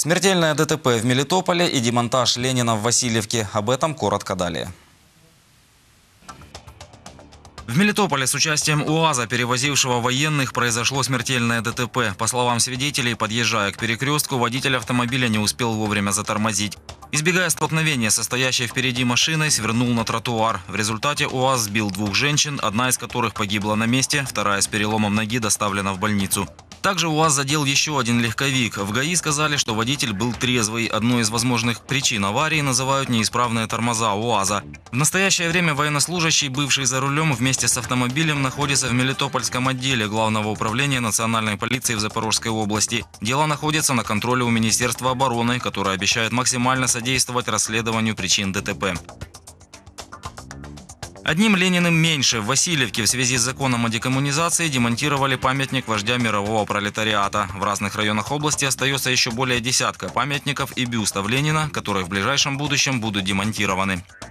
Смертельное ДТП в Мелитополе и демонтаж Ленина в Васильевке. Об этом коротко далее. В Мелитополе с участием УАЗа, перевозившего военных, произошло смертельное ДТП. По словам свидетелей, подъезжая к перекрестку, водитель автомобиля не успел вовремя затормозить. Избегая столкновения, состоящей впереди машиной свернул на тротуар. В результате УАЗ сбил двух женщин, одна из которых погибла на месте, вторая с переломом ноги доставлена в больницу. Также УАЗ задел еще один легковик. В ГАИ сказали, что водитель был трезвый. Одной из возможных причин аварии называют неисправные тормоза УАЗа. В настоящее время военнослужащий, бывший за рулем, вместе с автомобилем находится в Мелитопольском отделе Главного управления национальной полиции в Запорожской области. Дело находится на контроле у Министерства обороны, которое обещает максимально содействовать расследованию причин ДТП. Одним Лениным меньше. В Васильевке в связи с законом о декоммунизации демонтировали памятник вождя мирового пролетариата. В разных районах области остается еще более десятка памятников и бюстов Ленина, которые в ближайшем будущем будут демонтированы.